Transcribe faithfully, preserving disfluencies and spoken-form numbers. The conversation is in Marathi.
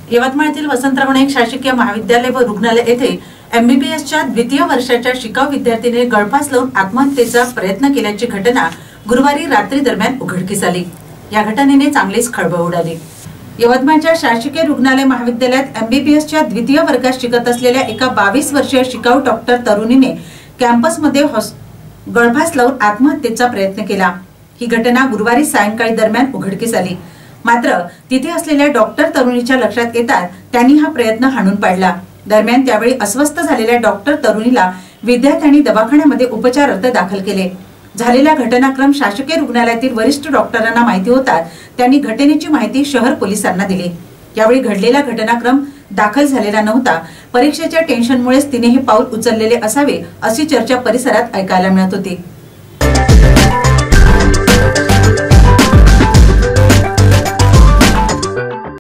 यवतमाळतील वसंतराव नाईक शासकीय महाविद्यालय व रुग्णालय येथे एमबीबीएसच्या द्वितीय वर्षाच्या शिकाऊ विद्यार्थीने गळफास लावून आत्महत्येचा प्रयत्न केल्याची घटना गुरुवारी रात्री दरम्यान उघडकीस आली। या घटनेने चांगलीच खळबळ उडाली। यवतमाळच्या शासकीय रुग्णालय महाविद्यालयात एमबीबीएसच्या द्वितीय वर्गात शिकत असलेल्या एका बावीस वर्षीय शिकाऊ डॉक्टर तरुणीने कॅम्पसमध्ये गळफास लावून आत्महत्येचा प्रयत्न केला। ही घटना गुरुवारी सायंकाळी दरम्यान उघडकीस आली। मात्र तिथे असलेल्या डॉक्टर तरुणीच्या लक्षात येतात त्यांनी हा प्रयत्न हाणून पाडला। दरम्यान त्यावेळी अस्वस्थ झालेल्या डॉक्टर तरुणीला विद्यार्थ्यांनी दवाखान्यामध्ये उपचारार्थ दाखल केले। झालेला घटनाक्रम शासकीय रुग्णालयातील वरिष्ठ डॉक्टरांना माहिती होतात त्यांनी घटनेची माहिती शहर पोलिसांना दिली। यावेळी घडलेला घटनाक्रम दाखल झालेला नव्हता। परीक्षेच्या टेन्शनमुळेच तिने हे पाऊल उचललेले असावे अशी चर्चा परिसरात ऐकायला मिळत होती।